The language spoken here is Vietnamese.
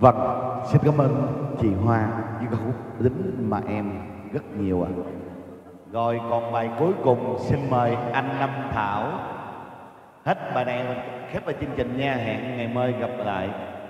Vâng, xin cảm ơn chị Hoa với ca khúc Lính Mà Em rất nhiều ạ. Rồi còn bài cuối cùng xin mời anh Năm Thảo. Hết bài này mình khép lại chương trình nha, hẹn ngày mai gặp lại.